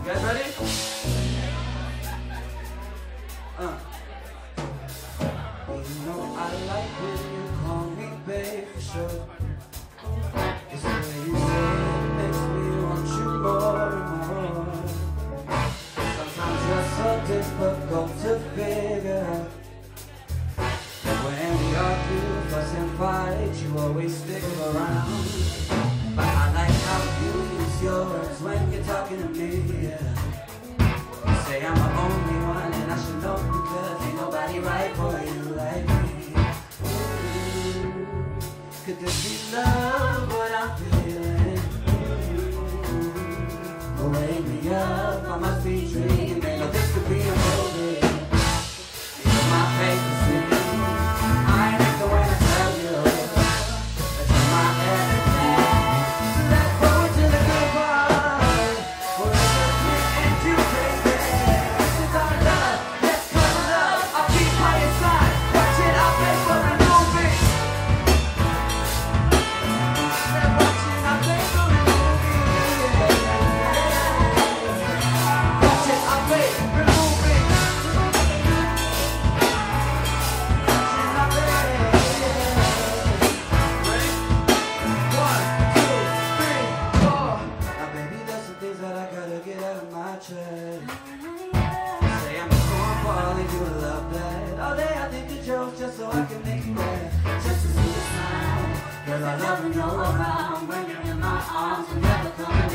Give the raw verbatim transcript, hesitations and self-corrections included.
You guys ready? Uh. You know I like when you call me babe for sure. It's the way you say it makes me want you more and more. Sometimes you're so difficult to figure out. When we argue, fuss and fight, you always stick around. But I like how you use your words when you're talking to me, yeah. You say I'm the only one and I should know because ain't nobody right for you like me. Ooh, could this be love, what I'm feeling? Ooh, wake me up, I must be dreaming. No, this could be a movie. You're my favorite scene. I ain't the way to tell you that you're my everything. Let's go to the good part. Forever me and you, baby. This is our love. Let's cuddle up. I'll keep by your side. Watch it, I'll pay for a movie. Let's watch it, I'll pay for a movie. Watch it, I'll pay for a movie. Say I'm a cornball and you love that. All day I think the jokes just so I can make you mad. Just to see you smile. Girl, I love when you're around. When you're in my arms, I'm never coming